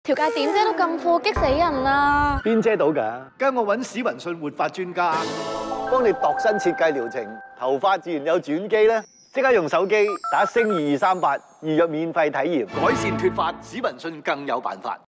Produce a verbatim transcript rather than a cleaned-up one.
條界點遮到咁闊，激死人啦！ 邊遮到㗎？ 跟我揾史雲信活髮專家， 幫你度身設計療程，頭髮自然有轉機啦！即刻用手機打星二二三八預約免費體驗， 改善脫髮，史雲信更有辦法。